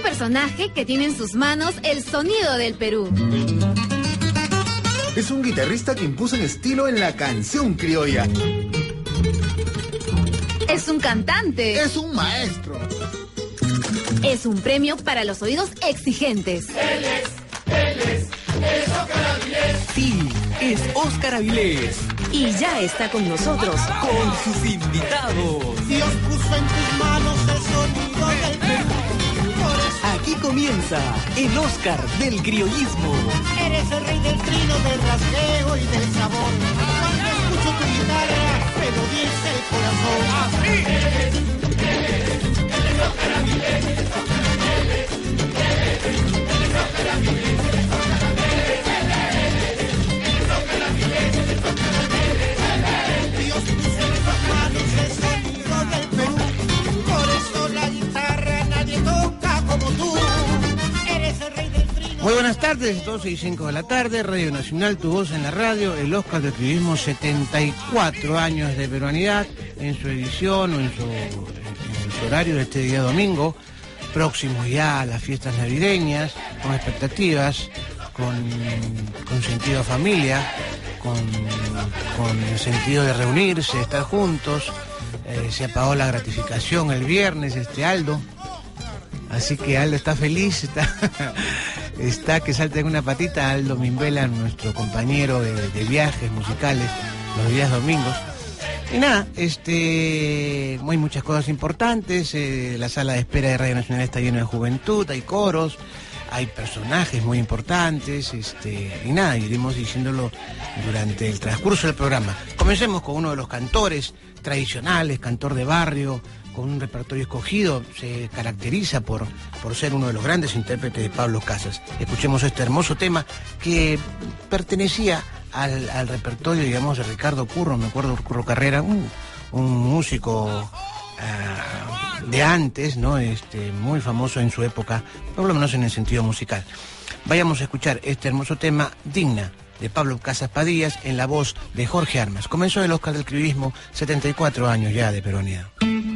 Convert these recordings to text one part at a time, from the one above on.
un personaje que tiene en sus manos el sonido del Perú. Es un guitarrista que impuso un estilo en la canción criolla. Es un cantante. Es un maestro. Es un premio para los oídos exigentes. Él es Óscar Avilés. Sí, es Óscar Avilés. Y ya está con nosotros, con sus invitados. Dios puso en tus manos el sonido del Perú. Aquí comienza el Óscar del criollismo. Eres el rey del trino, del rasgueo y del sabor. Cuando escucho tu guitarra, me lo dice el corazón. Él es Óscar Avilés. Él es Óscar Avilés. Dios puso en tus manos el sonido del Perú. Por eso la guitarra nadie toca como tú. Eres el rey del trino. Muy buenas tardes, 12:05 de la tarde, Radio Nacional, tu voz en la radio, el Óscar del criollismo, 74 años de peruanidad, en su edición o en su horario de este día domingo, próximos ya a las fiestas navideñas, con expectativas, con sentido de familia, con el sentido de reunirse, estar juntos. Se apagó la gratificación el viernes, Aldo. Así que Aldo está feliz, está que salta en una patita. Aldo Mimbela, nuestro compañero de viajes musicales los días domingos. Y nada, hay muchas cosas importantes. La sala de espera de Radio Nacional está llena de juventud, hay coros, hay personajes muy importantes, y nada, iremos diciéndolo durante el transcurso del programa. Comencemos con uno de los cantores tradicionales, cantor de barrio, con un repertorio escogido, se caracteriza por ser uno de los grandes intérpretes de Pablo Casas. Escuchemos este hermoso tema que pertenecía al repertorio, digamos, de Ricardo Curro. Me acuerdo de Curro Carrera, un músico de antes, ¿no? Muy famoso en su época, por lo menos en el sentido musical. Vayamos a escuchar este hermoso tema, Digna, de Pablo Casas Padillas, en la voz de Jorge Armas. Comenzó el Óscar del criollismo, 74 años ya de peruanidad.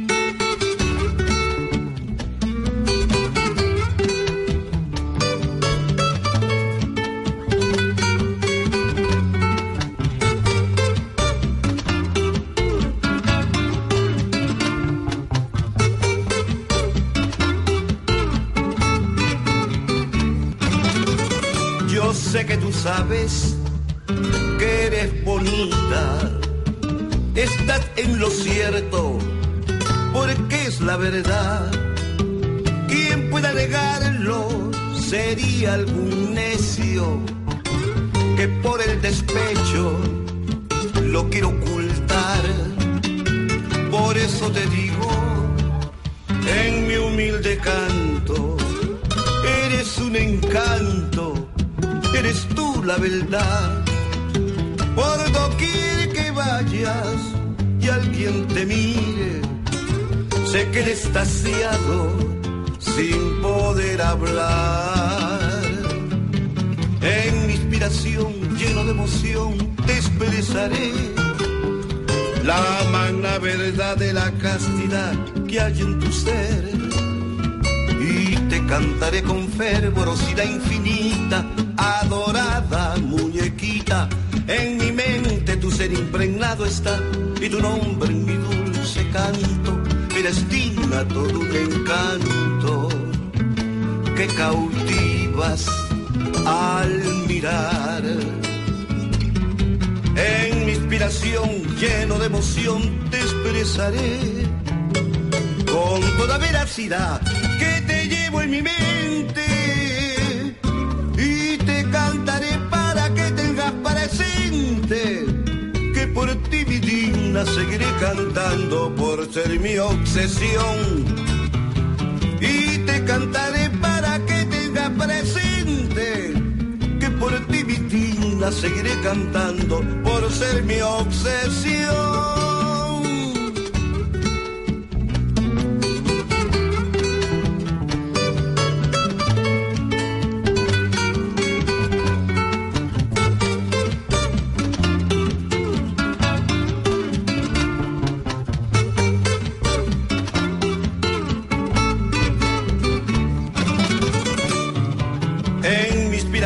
Yo sé que tú sabes que eres bonita, estás en lo cierto, porque es la verdad. Quien pueda negarlo sería algún necio que por el despecho lo quiere ocultar. Por eso te digo, en mi humilde canto, eres un encanto. Eres tú la verdad. Por doquier que vayas y alguien te mire, se quede extasiado sin poder hablar. En mi inspiración, lleno de emoción, te expresaré la magna verdad de la castidad que hay en tu ser. Y te cantaré con fervorosidad infinita, adorada muñequita. En mi mente tu ser impregnado está, y tu nombre en mi dulce canto. Eres digna, todo un encanto que cautivas al mirar. En mi inspiración, lleno de emoción, te expresaré con toda veracidad que te llevo en mi mente, y te cantaré para que tengas presente que por ti, mi digna, seguiré cantando por ser mi obsesión. Y te cantaré para que tengas presente que por ti, mi digna, seguiré cantando por ser mi obsesión.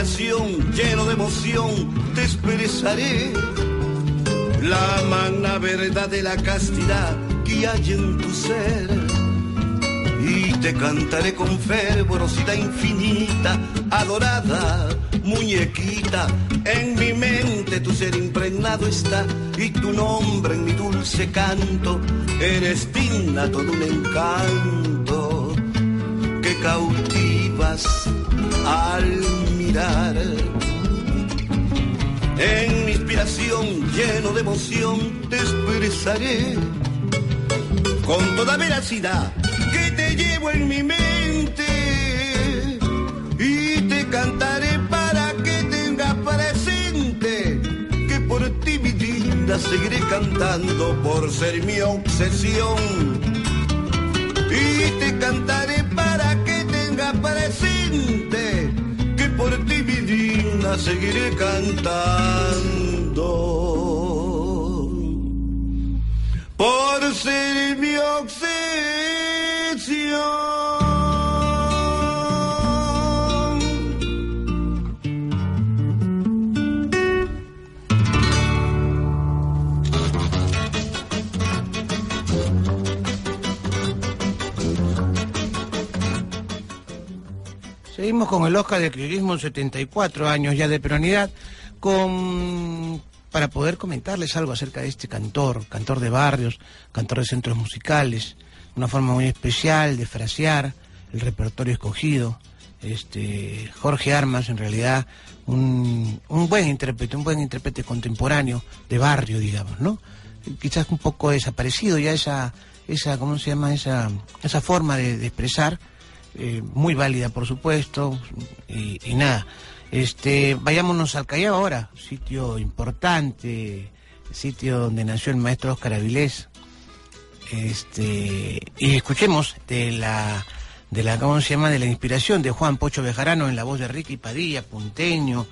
inspiración, lleno de emoción, te expresaré la magna verdad de la castidad que hay en tu ser. Y te cantaré con fervorosidad infinita, adorada muñequita, en mi mente tu ser impregnado está, y tu nombre en mi dulce canto, eres digna todo un encanto que cautivas al mirar. En mi inspiración, lleno de emoción, te expresaré con toda veracidad que te llevo en mi mente, y te cantaré para que tengas presente que por ti mi vida seguiré cantando por ser mi obsesión. Y te cantaré para que tengas presente que por ti mi vida seguiré cantando por ser mi obsesión. Seguimos con el Oscar del Criollismo, 74 años ya de peronidad, para poder comentarles algo acerca de este cantor de barrios, cantor de centros musicales, una forma muy especial de frasear, el repertorio escogido. Jorge Armas, en realidad, un buen intérprete contemporáneo de barrio, digamos, ¿no? Quizás un poco desaparecido ya esa ¿cómo se llama? Esa forma de expresar. Muy válida, por supuesto, y nada, vayámonos al Callao ahora, sitio importante, sitio donde nació el maestro Óscar Avilés, y escuchemos de la ¿cómo se llama? De la inspiración de Juan Pocho Bejarano en la voz de Ricky Padilla, punteño,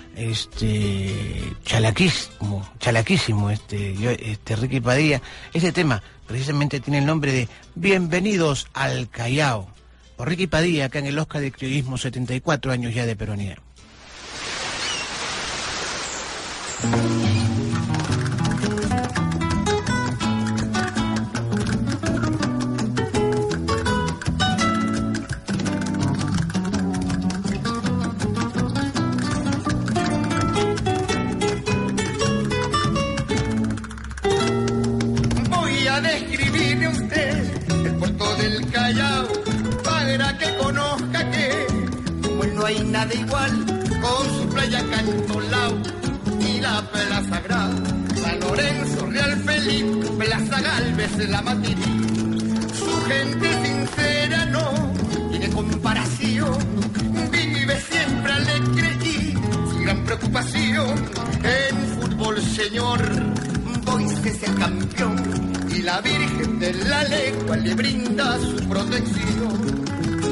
chalaquísimo, Ricky Padilla. Ese tema precisamente tiene el nombre de Bienvenidos al Callao, por Ricky Padilla, acá en el Oscar del Criollismo, 74 años ya de peronidad. Voy a describirle a usted el puerto del Callao, para que conozca que como él no hay nada igual, con su playa Cantolao y la Plaza Grada, San Lorenzo, Real Felipe, Plaza Galvez, la Matirí. Su gente sincera no tiene comparación, vive siempre alegre y sin gran preocupación. En fútbol, señor, Boys es el campeón y la Virgen de la Legua le brinda su protección.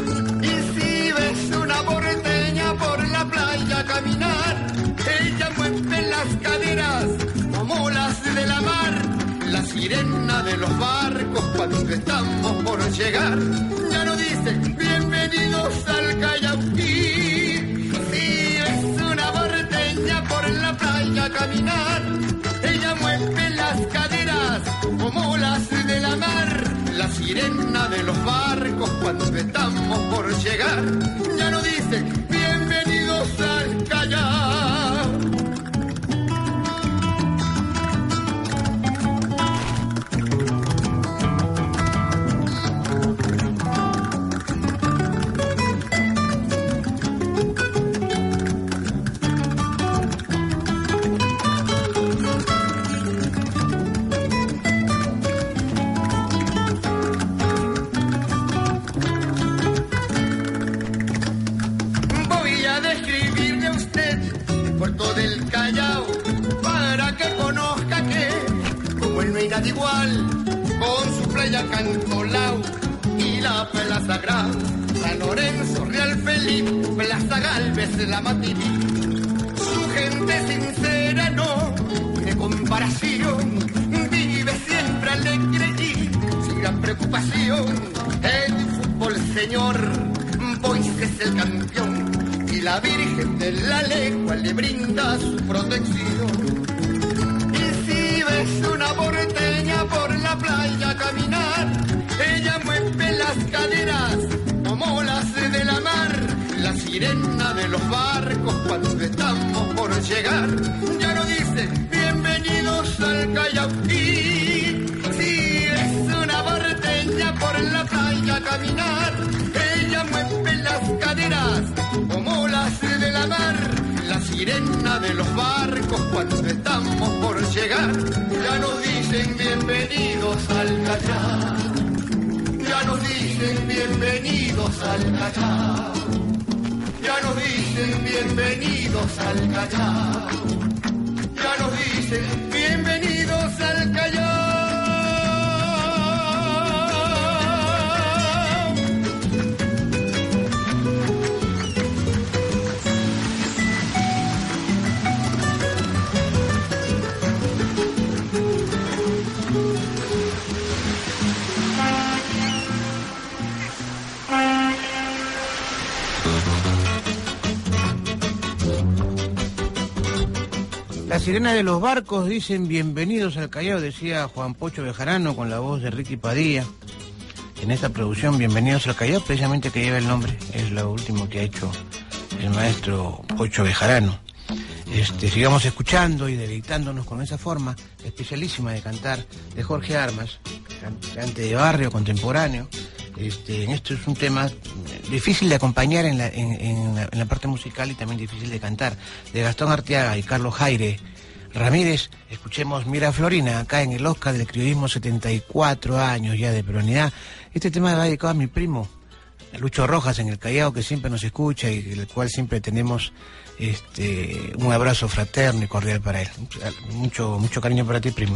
Una porteña por la playa caminar, ella mueve las caderas como las de la mar, la sirena de los barcos cuando estamos por llegar, ya no dicen bienvenidos al Callao. Si es una porteña por la playa caminar, ella mueve las caderas como las de la mar, la sirena de los barcos cuando estamos por llegar, ya no dicen bienvenidos al Callao. Igual, con su playa Cantolao y la Plaza Grada, San Lorenzo, Real Felipe, Plaza Galvez, la Matirí. Su gente sincera no tiene comparación, vive siempre alegre y sin gran preocupación. El fútbol, señor, Boys es el campeón y la Virgen de la Legua le brinda su protección. Y si ves una porteña por la playa caminar, ella mueve las caderas como las de la mar, la sirena de los barcos cuando estamos por llegar, ya nos dice bienvenidos al Callao. Y si ves una porteña por la playa caminar, ella mueve las caderas como las de la mar, la sirena de los barcos cuando estamos por llegar, ya nos dicen bienvenidos al Callao, ya nos dicen bienvenidos al Callao, ya nos dicen bienvenidos al Callao, ya nos dicen bienvenidos al Callao. Las sirenas de los barcos dicen bienvenidos al Callao, decía Juan Pocho Bejarano con la voz de Ricky Padilla. En esta producción, Bienvenidos al Callao, precisamente que lleva el nombre, es lo último que ha hecho el maestro Pocho Bejarano. Sigamos escuchando y deleitándonos con esa forma especialísima de cantar de Jorge Armas, cantante de barrio contemporáneo. Esto es un tema difícil de acompañar en la parte musical y también difícil de cantar, de Gastón Arteaga y Carlos Jaire Ramírez. Escuchemos Mira Florina, acá en el Oscar del Criollismo, 74 años ya de peruanidad. Este tema va dedicado a mi primo Lucho Rojas en el Callao, que siempre nos escucha y del cual siempre tenemos un abrazo fraterno y cordial para él. Mucho cariño para ti, primo.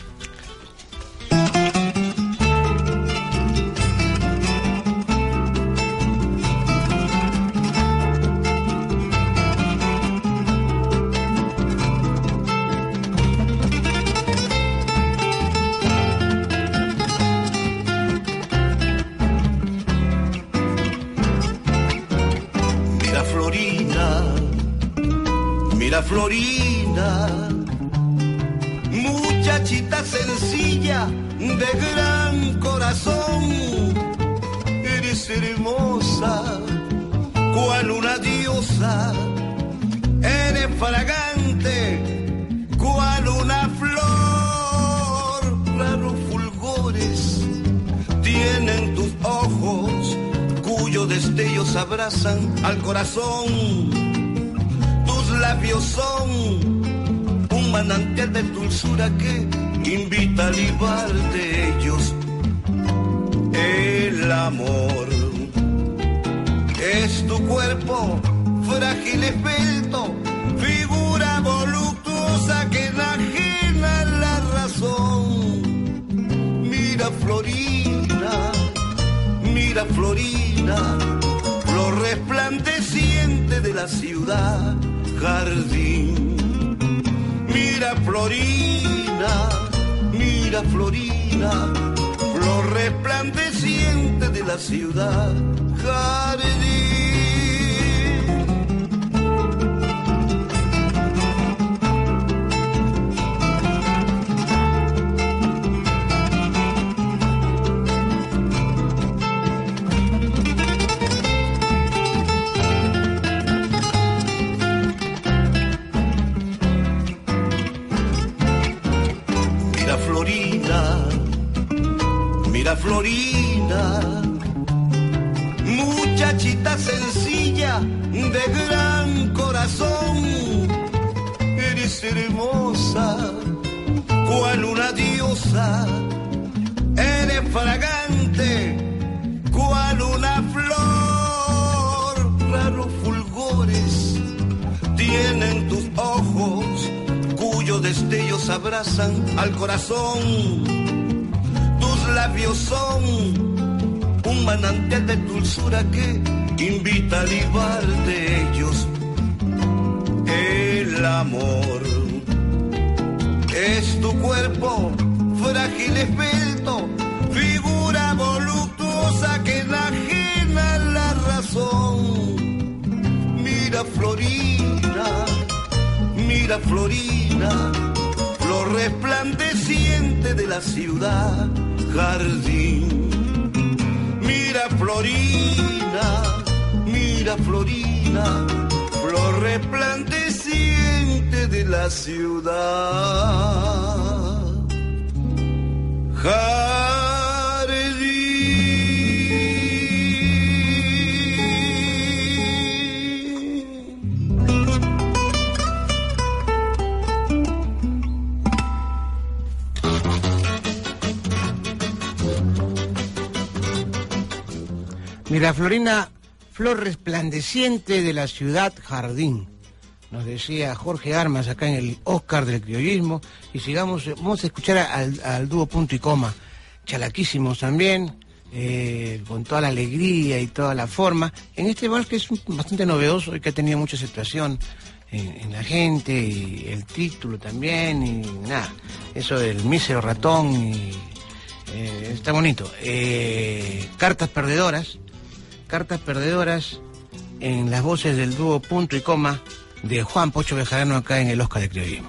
Florina, muchachita sencilla de gran corazón, eres hermosa cual una diosa, eres fragante cual una flor, raros fulgores tienen tus ojos, cuyos destellos abrazan al corazón. Labios son un manantial de dulzura que invita a libar de ellos. El amor es tu cuerpo frágil, esbelto, figura voluptuosa que enajena la razón. Mira Florina, flor resplandeciente de la ciudad. Jardín. Mira Florina, flor resplandeciente de la ciudad. Jardín. Florina, muchachita sencilla de gran corazón, eres hermosa cual una diosa, eres fragante cual una flor, raros fulgores tienen tus ojos, cuyos destellos abrazan al corazón. Labios son un manantial de dulzura que invita a libar de ellos. El amor es tu cuerpo frágil, esbelto, figura voluptuosa que enajena la razón. mira Florina, flor resplandeciente de la ciudad, jardín. Mira Florina, flor resplandeciente de la ciudad, jardín. Mira Florina, flor resplandeciente de la ciudad, jardín. Nos decía Jorge Armas acá en el Oscar del criollismo. Y sigamos, vamos a escuchar al dúo Punto y Coma, chalaquísimos también, con toda la alegría y toda la forma, en este vals que es bastante novedoso y que ha tenido mucha aceptación en la gente, y el título también, y nada, eso del mísero ratón, y está bonito. Cartas perdedoras en las voces del dúo Punto y Coma de Juan Pocho Bejarano acá en el Oscar del criollismo.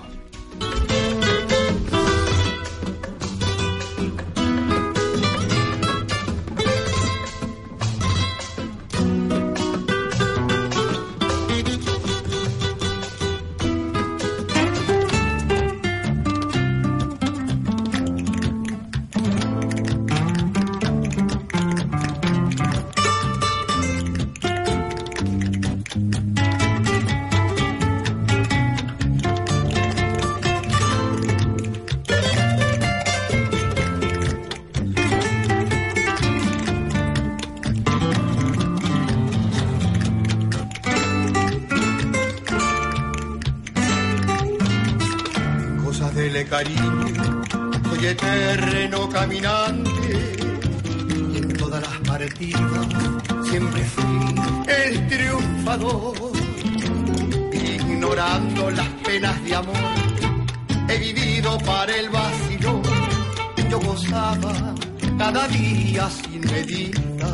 Cariño, soy eterno caminante, y en todas las partidas siempre fui el triunfador. Ignorando las penas de amor, he vivido para el vacío. Yo gozaba cada día sin medida.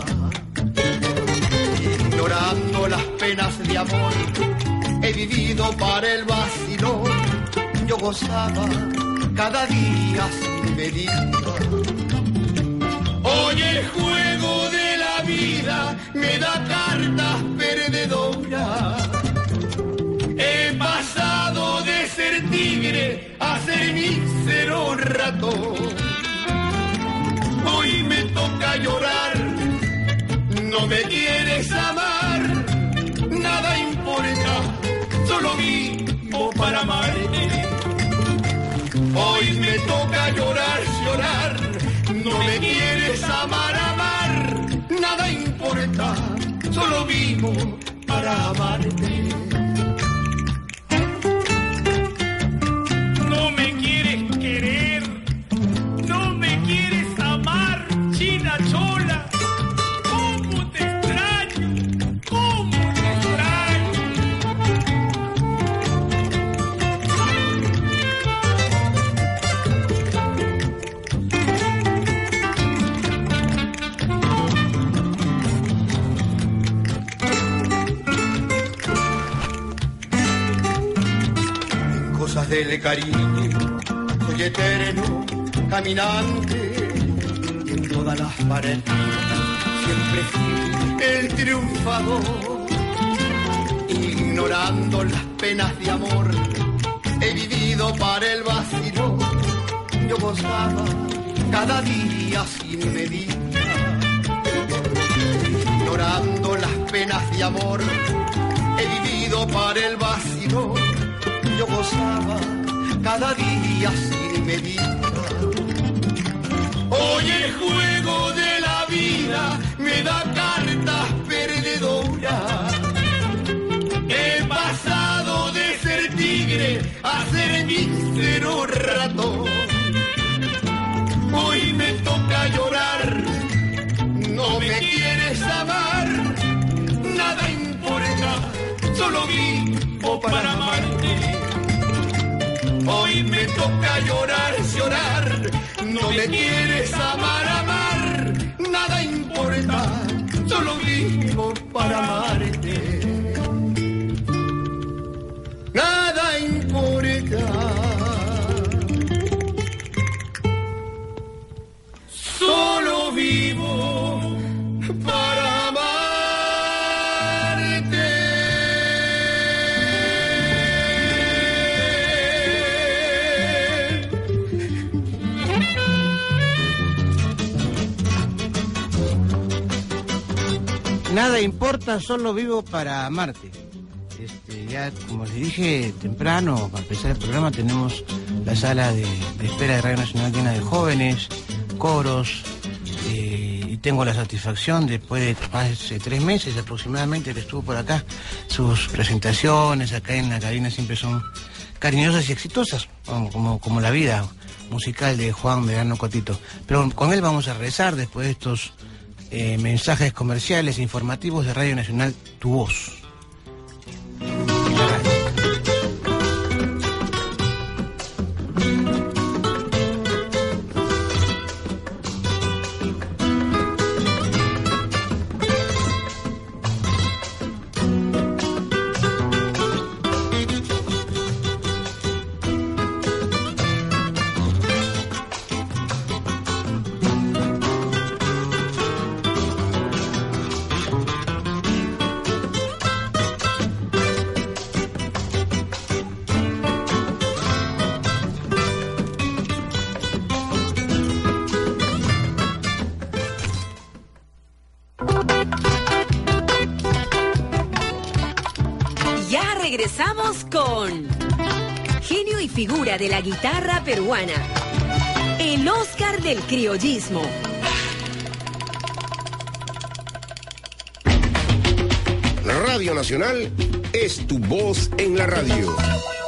Ignorando las penas de amor, he vivido para el vacío. Yo gozaba cada día sin medida. Hoy el juego de la vida me da cartas perdedoras. He pasado de ser tigre a ser mísero ratón. Hoy me toca llorar, no me quieres amar, nada importa, solo vivo para amarte. Hoy me toca llorar, no me quieres amar, nada importa, solo vivo para amarte. No me quieres querer, no me quieres amar, china chola. ¿Cómo te extraño? ¿Cómo te extraño? Cosas del cariño, soy eterno caminante, y en todas las partidas siempre fui el triunfador. Ignorando las penas de amor, he vivido para el vacío. Yo gozaba cada día sin medida. Ignorando las penas de amor, he vivido para el vacío. Yo gozaba cada día sin medida. Hoy el juego de la vida me da cartas perdedoras. He pasado de ser tigre a ser mísero ratón. Hoy me toca llorar, no me quieres amar, nada importa, solo vivo para amarte. Hoy me toca llorar, no me quieres amar, nada importa, solo vivo para amarte. Nada importa, solo vivo para amarte. Ya, como les dije temprano, para empezar el programa, tenemos la sala de espera de Radio Nacional llena de jóvenes, coros, y tengo la satisfacción, después de más de 3 meses aproximadamente que estuvo por acá, sus presentaciones acá en la cabina siempre son cariñosas y exitosas, como la vida musical de Juan Verano Cotito. Pero con él vamos a rezar después de estos mensajes comerciales e informativos de Radio Nacional, Tu Voz. Regresamos con genio y figura de la guitarra peruana, el Oscar del criollismo. Radio Nacional es tu voz en la radio.